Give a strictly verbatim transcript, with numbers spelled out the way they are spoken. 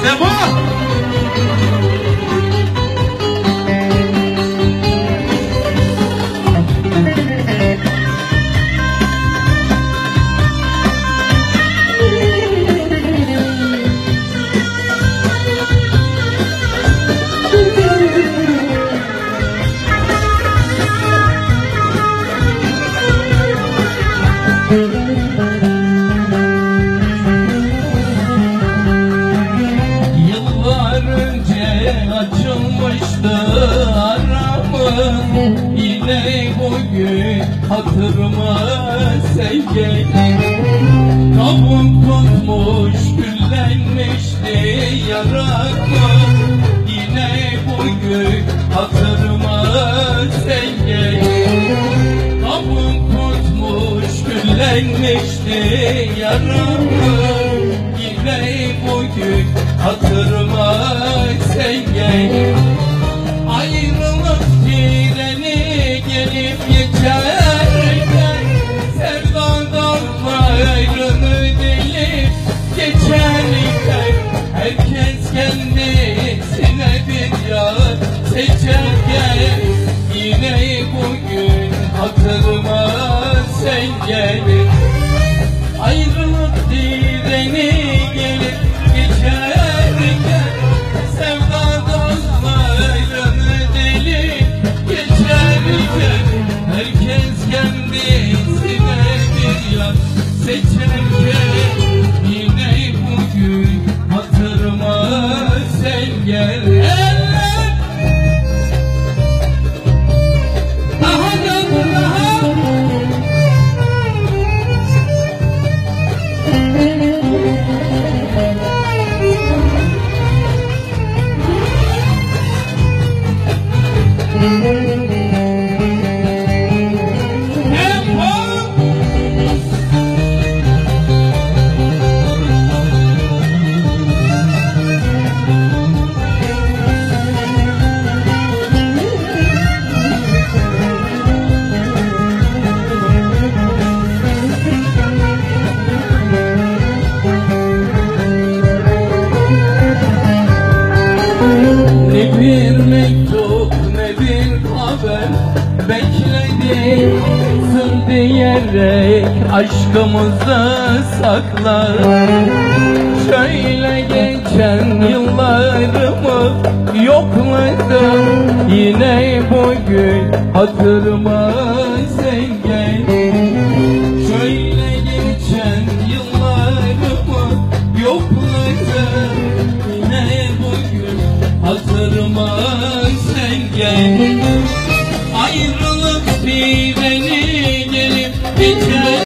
Sebo! Yıllar önce açılmıştı aramız, yine bugün hatırıma sen gel. Kabuk tutmuş küllenmişti yaramız, yine bugün hatırıma sen gel. Kabuk tutmuş küllenmişti yaramız, yine bugün hatırıma sen gel. Ayrılık treni gelip geçerken, sevdadan ayrını delip geçerken, herkes kendisine bir yar seçerken, yine bugün hatırıma sen gel. Ayrılık treni gelip geçerken, sevdadan ayrını delip geçerken, herkes kendisine bir yar seçerken, yine bugün hatırıma sen gel. Eller! Daha canım daha! Ne bir mektup ne bir haber bekledim, sır diyerek aşkımızı saklar. Şöyle geçen yıllarımı yokladım, yine bugün hatırıma sen gel. Şöyle geçen yıllarımı yokladım, yine bugün hatırıma sen gel. Ayrılık treni gelip geçer.